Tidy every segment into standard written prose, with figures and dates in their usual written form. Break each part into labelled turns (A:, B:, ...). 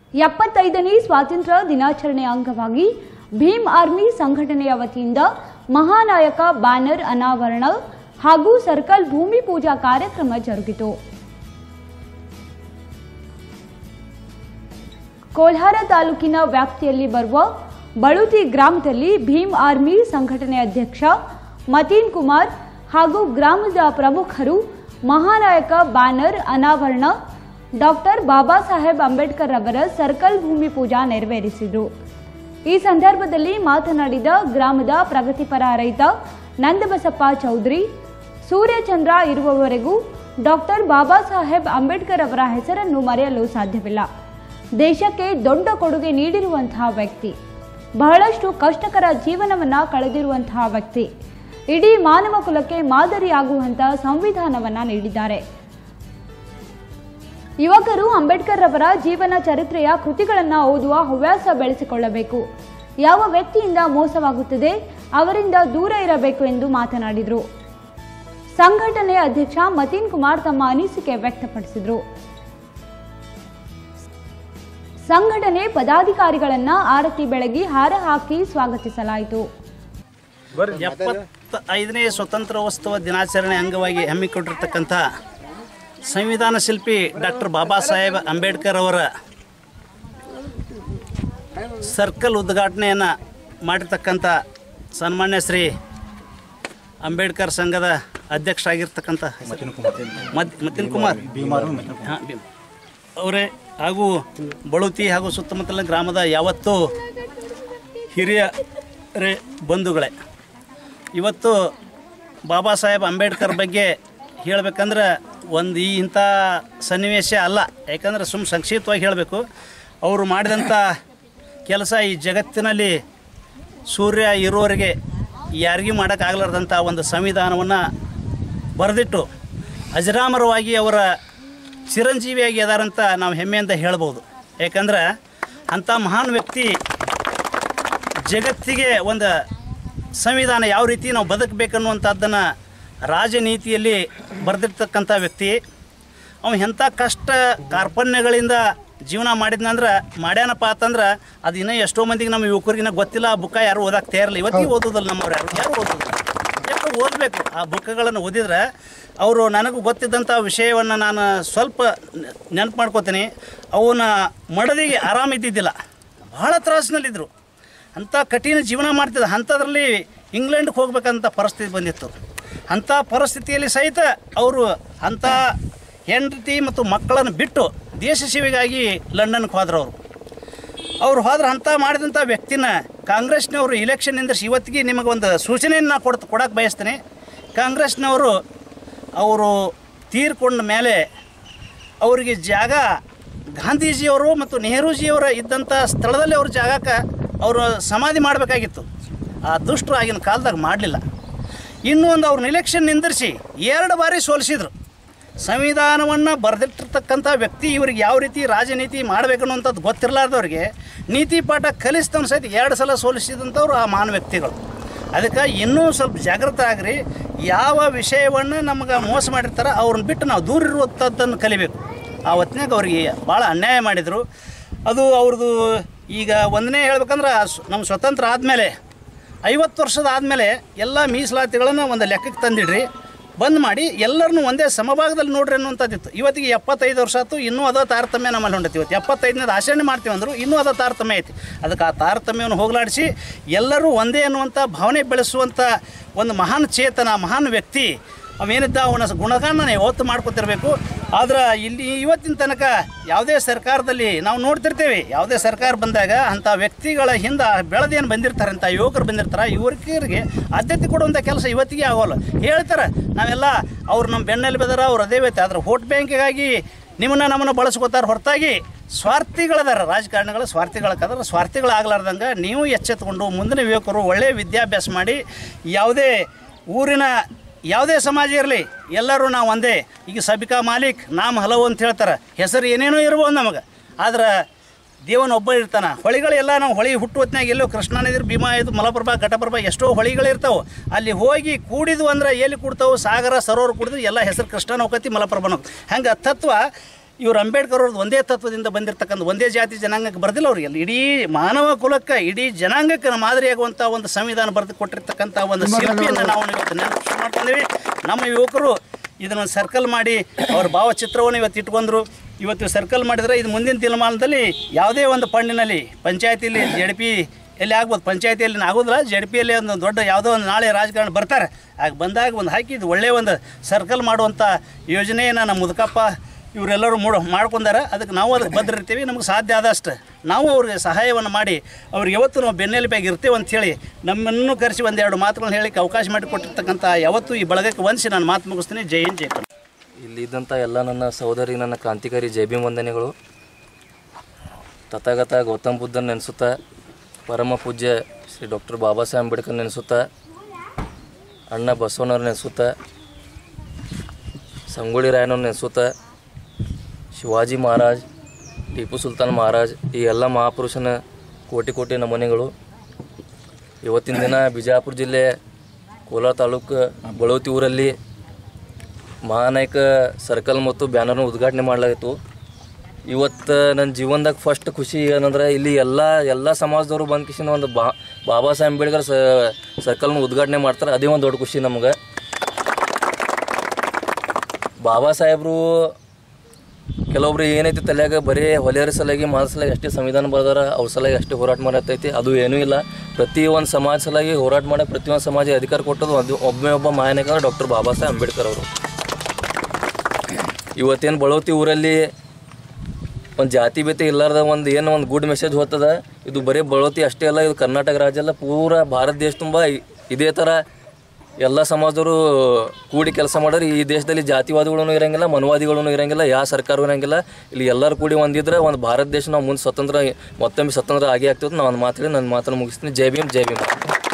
A: 75ನೇ ಸ್ವಾತಂತ್ರ್ಯ ದಿನಾಚರಣೆಯ ಅಂಗವಾಗಿ ಭೀಮ್ ಆರ್ಮಿ ಸಂಘಟನೆಯ ವತಿಯಿಂದ ಮಹಾನಾಯಕ ಬ್ಯಾನರ್ ಅನಾವರಣ ಹಾಗೂ ಸರ್ಕಲ್ ಭೂಮಿ ಪೂಜಾ ಕಾರ್ಯಕ್ರಮ ಜರುಗಿತು. ಕೋಲಾರ ತಾಲೂಕಿನ ವ್ಯಾಪ್ತಿಯಲ್ಲಿ ಬರುವ ಬಳುತಿ ಗ್ರಾಮದಲ್ಲಿ ಭೀಮ್ ಆರ್ಮಿ ಸಂಘಟನೆ ಅಧ್ಯಕ್ಷ ಮತೀನ್ ಕುಮಾರ್ ಹಾಗೂ ಗ್ರಾಮದ ಪ್ರಮುಖರು ಮಹಾನಾಯಕ ಬ್ಯಾನರ್ ಅನಾವರಣ ಡಾಕ್ಟರ್ ಬಾಬಾ ಸಾಹೇಬ್ ಅಂಬೇಡ್ಕರ್ ಅವರ ಸರ್ಕಲ್ ಭೂಮಿ ಪೂಜಾ ನೆರವೇರಿಸಿದರು. ಈ ಸಂದರ್ಭದಲ್ಲಿ ಮಾತನಾಡಿದ ಗ್ರಾಮದ ಪ್ರಗತಿಪರ ರೈತ ನಂದಬಸಪ್ಪ ಚೌಧರಿ, ಸೂರ್ಯಚಂದ್ರ ಇರುವವರೆಗೂ ಡಾಕ್ಟರ್ ಬಾಬಾ ಸಾಹೇಬ್ ಅಂಬೇಡ್ಕರ್ ಅವರ ಹೆಸರನ್ನು ಮರೆಯಲು ಸಾಧ್ಯವಿಲ್ಲ. ದೇಶಕ್ಕೆ ದೊಡ್ಡ ಕೊಡುಗೆ ನೀಡಿರುವಂತಹ ವ್ಯಕ್ತಿ, ಬಹಳಷ್ಟು ಕಷ್ಟಕರ ಜೀವನವನ್ನ ಕಳೆದಿರುವಂತಹ ವ್ಯಕ್ತಿ, ಇಡೀ ಮಾನವ ಕುಲಕ್ಕೆ ಮಾದರಿಯಾಗುವಂತಹ ಸಂವಿಧಾನವನ್ನ ನೀಡಿದ್ದಾರೆ. ಯುವಕರು ಅಂಬೇಡ್ಕರ್ ಅವರ ಜೀವನ ಚರಿತ್ರೆಯ ಕೃತಿಗಳನ್ನು ಓದುವ ಹವ್ಯಾಸ ಬೆಳೆಸಿಕೊಳ್ಳಬೇಕು. ಯಾವ ವ್ಯಕ್ತಿಯಿಂದ ಮೋಸವಾಗುತ್ತದೆ ಅವರಿಂದ ದೂರ ಇರಬೇಕು ಎಂದು ಮಾತನಾಡಿದರು. ಸಂಘಟನೆಯ ಅಧ್ಯಕ್ಷ ಮತೀನ್ ಕುಮಾರ್ ತಮ್ಮ ಅನಿಸಿಕೆ ವ್ಯಕ್ತಪಡಿಸಿದರು. ಸಂಘಟನೆ ಪದಾಧಿಕಾರಿಗಳನ್ನ ಆರತಿ ಬೆಳಗಿ ಹಾರ ಹಾಕಿ ಸ್ವಾಗತಿಸಲಾಯಿತು.
B: 75ನೇ ಸ್ವತಂತ್ರೋತ್ಸವ ದಿನಾಚರಣೆ ಅಂಗವಾಗಿ ಹಮ್ಮಿಕೊಂಡಿರತಕ್ಕಂಥ ಸಂವಿಧಾನ ಶಿಲ್ಪಿ ಡಾಕ್ಟರ್ ಬಾಬಾ ಸಾಹೇಬ್ ಅಂಬೇಡ್ಕರ್ ಅವರ ಸರ್ಕಲ್ ಉದ್ಘಾಟನೆಯನ್ನು ಮಾಡಿರ್ತಕ್ಕಂಥ ಸನ್ಮಾನ್ಯ ಶ್ರೀ ಅಂಬೇಡ್ಕರ್ ಸಂಘದ ಅಧ್ಯಕ್ಷರಾಗಿರ್ತಕ್ಕಂಥ ಮತೀನ್ ಕುಮಾರ್ ಅವರೇ ಹಾಗೂ ಬಳುತಿ ಹಾಗೂ ಸುತ್ತಮುತ್ತಲಿನ ಗ್ರಾಮದ ಯಾವತ್ತೂ ಹಿರಿಯರೇ ಬಂಧುಗಳೇ, ಇವತ್ತು ಬಾಬಾ ಸಾಹೇಬ್ ಅಂಬೇಡ್ಕರ್ ಬಗ್ಗೆ ಹೇಳಬೇಕಂದ್ರೆ ಒಂದು ಇಂಥ ಸನ್ನಿವೇಶ ಅಲ್ಲ. ಯಾಕಂದರೆ ಸಂಕ್ಷಿಪ್ತವಾಗಿ ಹೇಳಬೇಕು, ಅವರು ಮಾಡಿದಂಥ ಕೆಲಸ ಈ ಜಗತ್ತಿನಲ್ಲಿ ಸೂರ್ಯ ಇರೋರಿಗೆ ಯಾರಿಗೂ ಮಾಡೋಕ್ಕಾಗಲಾರ್ದಂಥ ಒಂದು ಸಂವಿಧಾನವನ್ನು ಬರೆದಿಟ್ಟು ಅಜರಾಮರವಾಗಿ ಅವರ ಚಿರಂಜೀವಿಯಾಗಿ ಅದಾರಂತ ನಾವು ಹೆಮ್ಮೆಯಿಂದ ಹೇಳ್ಬೋದು. ಯಾಕಂದ್ರೆ ಅಂಥ ಮಹಾನ್ ವ್ಯಕ್ತಿ ಜಗತ್ತಿಗೆ ಒಂದು ಸಂವಿಧಾನ ಯಾವ ರೀತಿ ನಾವು ಬದುಕಬೇಕನ್ನುವಂಥದ್ದನ್ನು ರಾಜನೀತಿಯಲ್ಲಿ ಬರೆದಿರ್ತಕ್ಕಂಥ ವ್ಯಕ್ತಿ. ಅವನು ಎಂಥ ಕಷ್ಟ ಕಾರ್ಪಣ್ಯಗಳಿಂದ ಜೀವನ ಮಾಡಿದ್ನಂದ್ರೆ ಮಾಡ್ಯಾನಪ್ಪ ಅಂತಂದ್ರೆ ಅದು ಇನ್ನೂ ಎಷ್ಟೋ ಮಂದಿಗೆ ನಮ್ಮ ಯುವಕರಿಗಿನ್ನ ಗೊತ್ತಿಲ್ಲ. ಆ ಬುಕ್ಕ ಯಾರು ಓದಕ್ಕೆ ತಯಾರಿಲ್ಲ. ಇವತ್ತಿಗೆ ಓದೋದಲ್ಲ ನಮ್ಮವ್ರು ಯಾರು ಓದೋದಿಲ್ಲ. ಯಾಕೆ ಓದಬೇಕು? ಆ ಬುಕ್ಗಳನ್ನು ಓದಿದ್ರೆ ಅವರು ನನಗೂ ಗೊತ್ತಿದ್ದಂಥ ವಿಷಯವನ್ನು ನಾನು ಸ್ವಲ್ಪ ನೆನಪು ಮಾಡ್ಕೋತೀನಿ. ಅವನ ಮಡದಿಗೆ ಆರಾಮಿದ್ದಿದ್ದಿಲ್ಲ, ಭಾಳ ತ್ರಾಸಿನಲ್ಲಿದ್ದರು. ಅಂಥ ಕಠಿಣ ಜೀವನ ಮಾಡ್ತಿದ್ದ. ಅಂಥದ್ರಲ್ಲಿ ಇಂಗ್ಲೆಂಡ್ಗೆ ಹೋಗ್ಬೇಕಂತ ಪರಿಸ್ಥಿತಿ ಬಂದಿತ್ತು. ಅಂಥ ಪರಿಸ್ಥಿತಿಯಲ್ಲಿ ಸಹಿತ ಅವರು ಅಂಥ ಹೆಂಡತಿ ಮತ್ತು ಮಕ್ಕಳನ್ನು ಬಿಟ್ಟು ದೇಶ ಸೇವೆಗಾಗಿ ಲಂಡನ್ಗೆ ಹೋದ್ರು. ಅವ್ರು ಹೋದ್ರೆ ಅಂಥ ಮಾಡಿದಂಥ ವ್ಯಕ್ತಿನ ಕಾಂಗ್ರೆಸ್ನವರು ಇಲೆಕ್ಷನ್ ನಿಂದಿಸಿ ಇವತ್ತಿಗೆ ನಿಮಗೆ ಒಂದು ಸೂಚನೆಯನ್ನು ನಾನು ಕೊಡಕ್ಕೆ ಬಯಸ್ತೀನಿ. ಕಾಂಗ್ರೆಸ್ನವರು ಅವರು ತೀರ್ಕೊಂಡ ಮೇಲೆ ಅವರಿಗೆ ಜಾಗ ಗಾಂಧೀಜಿಯವರು ಮತ್ತು ನೆಹರೂಜಿಯವರ ಇದ್ದಂಥ ಸ್ಥಳದಲ್ಲಿ ಅವ್ರ ಜಾಗಕ್ಕೆ ಅವರು ಸಮಾಧಿ ಮಾಡಬೇಕಾಗಿತ್ತು. ಆ ದುಷ್ಟರು ಆಗಿನ ಕಾಲದಾಗ ಮಾಡಲಿಲ್ಲ. ಇನ್ನೂ ಒಂದು ಅವ್ರನ್ನ ಇಲೆಕ್ಷನ್ ನಿಂದಿರಿಸಿ 2 ಬಾರಿ ಸೋಲಿಸಿದ್ರು. ಸಂವಿಧಾನವನ್ನು ಬರೆದಿಟ್ಟಿರ್ತಕ್ಕಂಥ ವ್ಯಕ್ತಿ ಇವ್ರಿಗೆ ಯಾವ ರೀತಿ ರಾಜನೀತಿ ಮಾಡಬೇಕನ್ನುವಂಥದ್ದು ಗೊತ್ತಿರಲಾರ್ದವ್ರಿಗೆ ನೀತಿ ಪಾಠ ಕಲಿಸ್ತವನು ಸಹಿತ 2 ಸಲ ಸೋಲಿಸಿದಂಥವ್ರು ಆ ಮಹಾನ್ ವ್ಯಕ್ತಿಗಳು. ಅದಕ್ಕೆ ಇನ್ನೂ ಸ್ವಲ್ಪ ಜಾಗೃತ ಆಗ್ರಿ. ಯಾವ ವಿಷಯವನ್ನು ನಮಗೆ ಮೋಸ ಮಾಡಿರ್ತಾರೆ ಅವ್ರನ್ನ ಬಿಟ್ಟು ನಾವು ದೂರ ಇರುವಂಥದ್ದನ್ನು ಕಲಿಬೇಕು. ಆ ಹೊತ್ತಿನಾಗ ಅವ್ರಿಗೆ ಭಾಳ ಅನ್ಯಾಯ ಮಾಡಿದರು. ಅದು ಅವ್ರದ್ದು ಈಗ ಒಂದನೇ ಹೇಳ್ಬೇಕಂದ್ರೆ ನಮ್ಮ ಸ್ವತಂತ್ರ ಆದಮೇಲೆ 50 ವರ್ಷದ ಆದಮೇಲೆ ಎಲ್ಲ ಮೀಸಲಾತಿಗಳನ್ನು ಒಂದು ಲೆಕ್ಕಕ್ಕೆ ತಂದಿಡ್ರಿ, ಬಂದ್ ಮಾಡಿ ಎಲ್ಲರನ್ನೂ ಒಂದೇ ಸಮಭಾಗದಲ್ಲಿ ನೋಡ್ರಿ ಅನ್ನುವಂಥದ್ದಿತ್ತು. ಇವತ್ತಿಗೆ 75 ವರ್ಷ ಆಯ್ತು, ಇನ್ನೂ ಅದ ತಾರತಮ್ಯ ನಮ್ಮಲ್ಲಿ ಹೊಂಡೈತಿ. ಇವತ್ತು 75ನೇದು ಆಚರಣೆ ಮಾಡ್ತೀವಿ ಅಂದರು, ಇನ್ನೂ ಅದ ತಾರತಮ್ಯ ಐತಿ. ಅದಕ್ಕೆ ಆ ತಾರತಮ್ಯವನ್ನು ಹೋಗಲಾಡಿಸಿ ಎಲ್ಲರೂ ಒಂದೇ ಅನ್ನುವಂಥ ಭಾವನೆ ಬೆಳೆಸುವಂಥ ಒಂದು ಮಹಾನ್ ಚೇತನ, ಮಹಾನ್ ವ್ಯಕ್ತಿ ಅವೇನಿದ್ದ ಅವನ ಗುಣಗಾನ ಯಾವತ್ತು ಮಾಡ್ಕೊತಿರ್ಬೇಕು. ಆದ್ರೆ ಇಲ್ಲಿ ಇವತ್ತಿನ ತನಕ ಯಾವುದೇ ಸರ್ಕಾರದಲ್ಲಿ ನಾವು ನೋಡ್ತಿರ್ತೇವೆ, ಯಾವುದೇ ಸರ್ಕಾರ ಬಂದಾಗ ಅಂಥ ವ್ಯಕ್ತಿಗಳ ಹಿಂದೆ ಬೆಳೆದೇನು ಬಂದಿರ್ತಾರೆ, ಅಂಥ ಯುವಕರು ಬಂದಿರ್ತಾರೆ, ಯುವಕರಿಗೆ ಆದ್ಯತೆ ಕೊಡುವಂಥ ಕೆಲಸ ಇವತ್ತಿಗೆ ಆಗೋಲ್ಲ. ಹೇಳ್ತಾರೆ ನಾವೆಲ್ಲ ಅವ್ರು ನಮ್ಮ ಬೆನ್ನಲ್ಲಿ ಬೆದರ ಅವ್ರು ಅದೇ ವ್ಯಕ್ತಿ. ಆದ್ರೆ ವೋಟ್ ಬ್ಯಾಂಕಿಗಾಗಿ ನಮ್ಮನ್ನು ಬಳಸ್ಕೋತಾರೆ ಹೊರತಾಗಿ ಸ್ವಾರ್ಥಿಗಳದಾರ. ರಾಜಕಾರಣಿಗಳು ಸ್ವಾರ್ಥಿಗಳಕ್ಕಾದ್ರೆ ಸ್ವಾರ್ಥಿಗಳಾಗಲಾರ್ದಂಗೆ ನೀವು ಎಚ್ಚೆತ್ತುಕೊಂಡು ಮುಂದಿನ ಯುವಕರು ಒಳ್ಳೆಯ ವಿದ್ಯಾಭ್ಯಾಸ ಮಾಡಿ ಯಾವುದೇ ಊರಿನ ಯಾವುದೇ ಸಮಾಜ ಇರಲಿ ಎಲ್ಲರೂ ನಾವು ಒಂದೇ. ಈಗ ಸಬಿಕಾ ಮಾಲಿಕ್ ನಾಮ ಹಲವು ಅಂತ ಹೇಳ್ತಾರೆ. ಹೆಸರು ಏನೇನೋ ಇರ್ಬೋದು ನಮಗೆ, ಆದ್ರೆ ದೇವನೊಬ್ಬ ಇರ್ತಾನೆ. ಹೊಳಿಗಳೆಲ್ಲ ನಾವು ಹೊಳಿ ಹುಟ್ಟು ಹೊತ್ತಿನಾಗ ಎಲ್ಲೋ ಕೃಷ್ಣಾ ನದಿ, ಭೀಮಾ, ಇದು ಮಲಪ್ರಭಾ, ಘಟಪ್ರಭಾ ಎಷ್ಟೋ ಹೊಳಿಗಳಿರ್ತಾವೆ. ಅಲ್ಲಿ ಹೋಗಿ ಕೂಡಿದ್ವು ಅಂದ್ರೆ ಎಲ್ಲಿ ಕೂಡ್ತಾವೆ? ಸಾಗರ ಸರೋವರ ಕೂಡಿದ್ರೆ ಎಲ್ಲ ಹೆಸರು ಕೃಷ್ಣನ ಹೋಗತಿ, ಮಲಪ್ರಭಾನ ಹೋಗ್ತಿ. ಹಂಗೆ ತತ್ವ ಇವರು ಅಂಬೇಡ್ಕರ್ ಅವ್ರದ್ದು ಒಂದೇ ತತ್ವದಿಂದ ಬಂದಿರತಕ್ಕಂಥ ಒಂದೇ ಜಾತಿ ಜನಾಂಗಕ್ಕೆ ಬರೆದಿಲ್ಲ ಅವ್ರಿಗೆ, ಇಡೀ ಮಾನವ ಕುಲಕ್ಕೆ ಇಡೀ ಜನಾಂಗಕ್ಕೆ ಮಾದರಿಯಾಗುವಂಥ ಒಂದು ಸಂವಿಧಾನ ಬರೆದು ಕೊಟ್ಟಿರ್ತಕ್ಕಂಥ ಒಂದು ಶಿಲ್ಪಿಯನ್ನು ನಾವು ಇವತ್ತು ನೆನಪು ಮಾಡ್ಕೊಂಡಿವಿ. ನಮ್ಮ ಯುವಕರು ಇದನ್ನು ಸರ್ಕಲ್ ಮಾಡಿ ಅವ್ರ ಭಾವಚಿತ್ರವನ್ನು ಇವತ್ತು ಇಟ್ಕೊಂಡ್ರು. ಇವತ್ತು ಸರ್ಕಲ್ ಮಾಡಿದರೆ ಇದು ಮುಂದಿನ ದಿನಮಾನದಲ್ಲಿ ಯಾವುದೇ ಒಂದು ಫಂಡಿನಲ್ಲಿ ಪಂಚಾಯತಿಯಲ್ಲಿ ZP ಎಲ್ಲಿ ಆಗ್ಬೋದು, ಪಂಚಾಯತಿಯಲ್ಲಿ ಆಗೋದಿಲ್ಲ, ZPಯಲ್ಲಿ ಒಂದು ದೊಡ್ಡ ಯಾವುದೋ ಒಂದು ನಾಳೆ ರಾಜಕಾರಣ ಬರ್ತಾರೆ, ಆಗ ಬಂದಾಗ ಒಂದು ಹಾಕಿ ಇದು ಒಳ್ಳೆಯ ಒಂದು ಸರ್ಕಲ್ ಮಾಡುವಂಥ ಯೋಜನೆಯನ್ನು ನಮ್ಮ ಮುದುಕಪ್ಪ ಇವರೆಲ್ಲರೂ ಮಾಡ್ಕೊಂಡಾರೆ. ಅದಕ್ಕೆ ನಾವು ಅದಕ್ಕೆ ಬದ್ರಿರ್ತೀವಿ. ನಮಗೆ ಸಾಧ್ಯ ಆದಷ್ಟು ನಾವು ಅವ್ರಿಗೆ ಸಹಾಯವನ್ನು ಮಾಡಿ ಅವ್ರಿಗೆ ಯಾವತ್ತೂ ನಾವು ಬೆನ್ನೆಲುಬಾಗಿ ಇರ್ತೇವೆ ಅಂಥೇಳಿ ನಮ್ಮನ್ನು ಕರೆಸಿ ಒಂದೆರಡು ಮಾತುಗಳನ್ನು ಹೇಳಿಕ್ಕೆ ಅವಕಾಶ ಮಾಡಿಕೊಟ್ಟಿರ್ತಕ್ಕಂಥ ಯಾವತ್ತೂ ಈ ಬಳಗಕ್ಕೆ ವಂದಿಸಿ ನಾನು ಮಾತು ಮುಗಿಸ್ತೀನಿ. ಜೈ ಹಿಂದ್ ಜೈ ಕನ್ನಡ.
C: ಇಲ್ಲಿದ್ದಂಥ ಎಲ್ಲ ನನ್ನ ಸಹೋದರಿ, ನನ್ನ ಕ್ರಾಂತಿಕಾರಿ ಜೈ ಭೀಮ್ ವಂದನೆಗಳು. ತಥಾಗತ ಗೌತಮ್ ಬುದ್ಧನ ನೆನೆಸುತ್ತಾ, ಪರಮ ಪೂಜ್ಯ ಶ್ರೀ ಡಾಕ್ಟರ್ ಬಾಬಾ ಸಾಹೇಬ್ ಅಂಬೇಡ್ಕರ್ ನೆನೆಸುತ್ತಾ, ಅಣ್ಣ ಬಸವಣ್ಣವ್ರು ನೆನೆಸುತ್ತಾ, ಸಂಗೊಳ್ಳಿ ರಾಯಣ್ಣವ್ರು ನೆನೆಸುತ್ತಾ, ಶಿವಾಜಿ ಮಹಾರಾಜ್, ಟಿಪ್ಪು ಸುಲ್ತಾನ್ ಮಹಾರಾಜ್, ಈ ಎಲ್ಲ ಮಹಾಪುರುಷನ ಕೋಟಿ ಕೋಟಿ ನಮನೆಗಳು. ಇವತ್ತಿನ ದಿನ ಬಿಜಾಪುರ ಜಿಲ್ಲೆ ಕೋಲಾರ ತಾಲೂಕು ಬಳೋತಿ ಊರಲ್ಲಿ ಮಹಾನಾಯಕ ಸರ್ಕಲ್ ಮತ್ತು ಬ್ಯಾನರ್ನ ಉದ್ಘಾಟನೆ ಮಾಡಲಾಗಿತ್ತು. ಇವತ್ತು ನನ್ನ ಜೀವನದಾಗ ಫಸ್ಟ್ ಖುಷಿ ಏನಂದ್ರೆ ಇಲ್ಲಿ ಎಲ್ಲ ಸಮಾಜದವರು ಬಂದು ಕಿಶಿನ ಒಂದು ಬಾಬಾ ಸಾಹೇಬ್ ಅಂಬೇಡ್ಕರ್ ಸರ್ಕಲ್ನ ಉದ್ಘಾಟನೆ ಮಾಡ್ತಾರೆ. ಅದೇ ಒಂದು ದೊಡ್ಡ ಖುಷಿ ನಮ್ಗೆ. ಬಾಬಾ ಸಾಹೇಬರು ಕೆಲವೊಬ್ರು ಏನೈತಿ ತಲೆಯಾಗ ಬರೀ ಹೊಲೆಯರ ಸಲಾಗಿ ಮಾದ ಸಲಾಗಿ ಅಷ್ಟೇ ಸಂವಿಧಾನ ಬರ್ದಾರ, ಅವ್ರ ಸಲಾಗಿ ಅಷ್ಟೇ ಹೋರಾಟ ಮಾಡತ್ತೈತಿ. ಅದು ಏನೂ ಇಲ್ಲ. ಪ್ರತಿಯೊಂದು ಸಮಾಜ ಸಲಾಗಿ ಹೋರಾಟ ಮಾಡಿ ಪ್ರತಿಯೊಂದು ಸಮಾಜ ಅಧಿಕಾರ ಕೊಟ್ಟದು ಒಬ್ಬ ಮಹಾನಾಯಕ ಡಾಕ್ಟರ್ ಬಾಬಾ ಸಾಹೇಬ್ ಅಂಬೇಡ್ಕರ್ ಅವರು. ಇವತ್ತೇನು ಬಳೋತಿ ಊರಲ್ಲಿ ಒಂದು ಜಾತಿ ಭೇದ ಇಲ್ಲಾರ್ದ ಒಂದು ಗುಡ್ ಮೆಸೇಜ್ ಹೋಗ್ತದ. ಇದು ಬರೀ ಬಳೋತಿ ಅಷ್ಟೇ ಅಲ್ಲ, ಇದು ಕರ್ನಾಟಕ ರಾಜ್ಯ ಅಲ್ಲ, ಪೂರಾ ಭಾರತ ದೇಶ ತುಂಬ ಇದೇ ಥರ ಎಲ್ಲ ಸಮಾಜದವರು ಕೂಡಿ ಕೆಲಸ ಮಾಡಿದ್ರೆ ಈ ದೇಶದಲ್ಲಿ ಜಾತಿವಾದಿಗಳೂ ಇರೋಂಗಿಲ್ಲ, ಮನವಾದಿಗಳೂ ಇರೋಂಗಿಲ್ಲ, ಯಾವ ಸರ್ಕಾರವೂ ಇರೋಂಗಿಲ್ಲ. ಇಲ್ಲಿ ಎಲ್ಲರೂ ಕೂಡಿ ಒಂದಿದ್ರೆ ಒಂದು ಭಾರತ ದೇಶ ನಾವು ಮುಂದೆ ಮತ್ತೊಮ್ಮೆ ಸ್ವತಂತ್ರ ಆಗೇ ಆಗ್ತದೆ. ನಾನು ಒಂದು ಮಾತಾಡಿ ನನ್ನ ಮಾತನ್ನು ಮುಗಿಸ್ತೀನಿ. ಜೈ ಭೀಮ್, ಜೈ Bhim.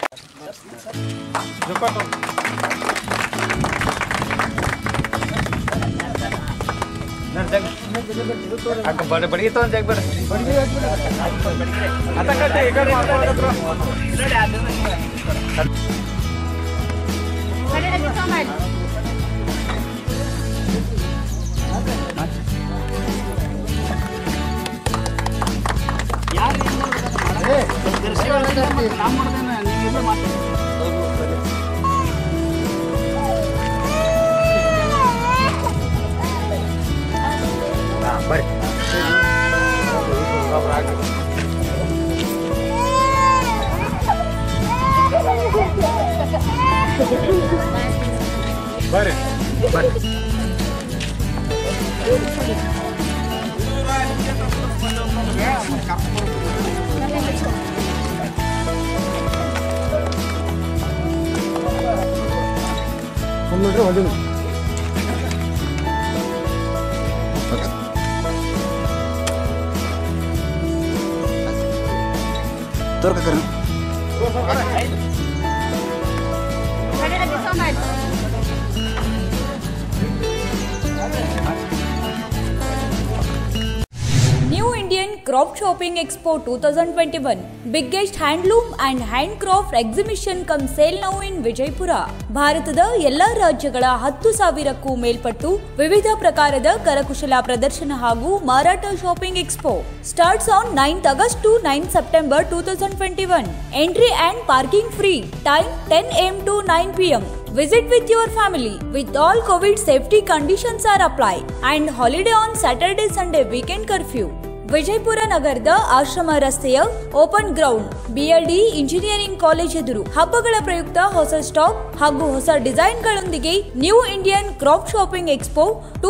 A: New Indian Crop Shopping Expo 2021 biggest handloom and handcraft exhibition come sale now in Vijaypura. ಭಾರತದ ಎಲ್ಲ ರಾಜ್ಯಗಳ 10,000ಕ್ಕೂ ಮೇಲ್ಪಟ್ಟು ವಿವಿಧ ಪ್ರಕಾರದ ಕರಕುಶಲ ಪ್ರದರ್ಶನ ಹಾಗೂ ಮಾರಾಟ shopping expo starts on 9th August to 9th September 2021. Entry and parking free. Time 10 am to 9 pm. Visit with your family. With all COVID safety conditions are applied and holiday on Saturday, Sunday, weekend curfew. Vijayapura ನಗರದ ಆಶ್ರಮ ರಸ್ತೆಯ open ground BLD engineering college ಎದುರು ಹಬ್ಬಗಳ ಪ್ರಯುಕ್ತ ಹೊಸ stock ಹಾಗೂ ಹೊಸ ಡಿಸೈನ್ಗಳೊಂದಿಗೆ new Indian craft shopping expo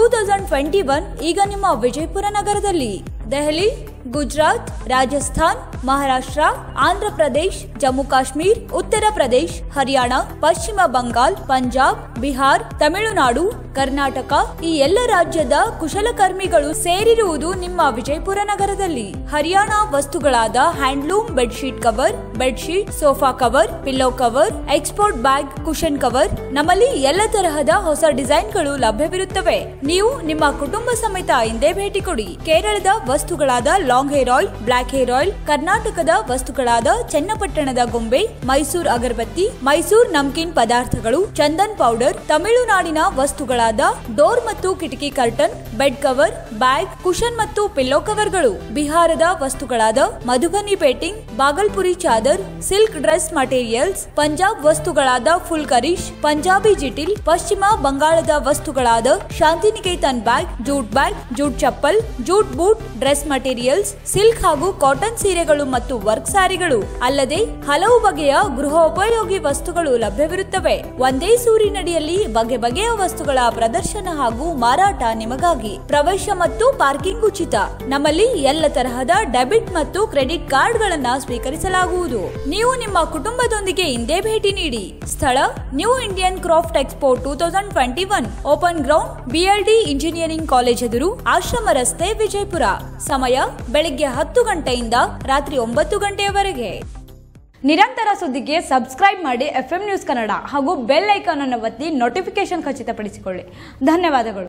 A: 2021 ಈಗ ನಿಮ್ಮ ವಿಜಯಪುರ ನಗರದಲ್ಲಿ. ದೆಹಲಿ, ಗುಜರಾತ್, ರಾಜಸ್ಥಾನ್, ಮಹಾರಾಷ್ಟ್ರ, ಆಂಧ್ರ ಪ್ರದೇಶ್, ಜಮ್ಮು ಕಾಶ್ಮೀರ್, ಉತ್ತರ ಪ್ರದೇಶ್, ಹರಿಯಾಣ, ಪಶ್ಚಿಮ ಬಂಗಾಲ್, ಪಂಜಾಬ್, ಬಿಹಾರ್, ತಮಿಳುನಾಡು, ಕರ್ನಾಟಕ ಈ ಎಲ್ಲ ರಾಜ್ಯದ ಕುಶಲಕರ್ಮಿಗಳು ಸೇರಿರುವುದು ನಿಮ್ಮ ವಿಜಯಪುರ ನಗರದಲ್ಲಿ. ಹರಿಯಾಣ ವಸ್ತುಗಳಾದ handloom bedsheet cover, bedsheet, sofa cover, pillow cover, export bag, cushion cover, ನಮ್ಮಲ್ಲಿ ಎಲ್ಲ ತರಹದ ಹೊಸ ಡಿಸೈನ್ಗಳು ಲಭ್ಯವಿರುತ್ತವೆ. ನೀವು ನಿಮ್ಮ ಕುಟುಂಬ ಸಮೇತ ಹಿಂದೆ ಭೇಟಿ ಕೊಡಿ. ಕೇರಳದ ವಸ್ತುಗಳಾದ long hair oil, black hair oil, ಕರ್ನಾಟಕದ ವಸ್ತುಗಳಾದ ಚನ್ನಪಟ್ಟಣದ ಗೊಂಬೆ, ಮೈಸೂರು ಅಗರಬತ್ತಿ, ಮೈಸೂರು ನಮ್ಕೀನ್ ಪದಾರ್ಥಗಳು, ಚಂದನ್ ಪೌಡರ್, ತಮಿಳುನಾಡಿನ ವಸ್ತುಗಳಾದ ಡೋರ್ ಮತ್ತು ಕಿಟಕಿ curtain, bed cover, bag, cushion ಮತ್ತು ಪಿಲ್ಲೋ ಕವರ್ಗಳು, ಬಿಹಾರದ ವಸ್ತುಗಳಾದ ಮಧುಬನಿ ಪೇಟಿಂಗ್, ಬಾಗಲ್ಪುರಿ ಚಾದರ್, ಸಿಲ್ಕ್ ಡ್ರೆಸ್ ಮಟೀರಿಯಲ್ಸ್, ಪಂಜಾಬ್ ವಸ್ತುಗಳಾದ ಫುಲ್ ಕರೀಶ್, ಪಂಜಾಬಿ ಜಿಟಿಲ್, ಪಶ್ಚಿಮ ಬಂಗಾಳದ ವಸ್ತುಗಳಾದ Shantiniketan bag, jute chappal, jute boot, dress materials, silk ಹಾಗೂ ಕಾಟನ್ ಸೀರೆಗಳು ಮತ್ತು ವರ್ಕ್ ಸ್ಯಾರಿಗಳು ಅಲ್ಲದೆ ಹಲವು ಬಗೆಯ ಗೃಹೋಪಯೋಗಿ ವಸ್ತುಗಳು ಲಭ್ಯವಿರುತ್ತವೆ. ಒಂದೇ ಸೂರಿನಡಿಯಲ್ಲಿ ಬಗೆ ಬಗೆಯ ವಸ್ತುಗಳ ಪ್ರದರ್ಶನ ಹಾಗೂ ಮಾರಾಟ ನಿಮಗಾಗಿ. ಪ್ರವೇಶ ಮತ್ತು ಪಾರ್ಕಿಂಗ್ ಉಚಿತ. ನಮ್ಮಲ್ಲಿ ಎಲ್ಲ ತರಹದ ಡೆಬಿಟ್ ಮತ್ತು ಕ್ರೆಡಿಟ್ ಕಾರ್ಡ್ಗಳನ್ನ ಸ್ವೀಕರಿಸಲಾಗುವುದು. ನೀವು ನಿಮ್ಮ ಕುಟುಂಬದೊಂದಿಗೆ ಹಿಂದೆ ಭೇಟಿ ನೀಡಿ. ಸ್ಥಳ new Indian craft expo 2021, open ground, BLD engineering college ಎದುರು, ಆಶ್ರಮ ರಸ್ತೆ, ವಿಜಯಪುರ. ಸಮಯ ಬೆಳಿಗ್ಗೆ 10 ಗಂಟೆಯಿಂದ ರಾತ್ರಿ 9 ಗಂಟೆಯವರೆಗೆ. ನಿರಂತರ ಸುದ್ದಿಗೆ ಸಬ್ಸ್ಕ್ರೈಬ್ ಮಾಡಿ FM ನ್ಯೂಸ್ ಕನ್ನಡ ಹಾಗೂ ಬೆಲ್ ಐಕಾನ್ ಅನ್ನು ಒತ್ತಿ ನೋಟಿಫಿಕೇಶನ್ ಖಚಿತಪಡಿಸಿಕೊಳ್ಳಿ. ಧನ್ಯವಾದಗಳು.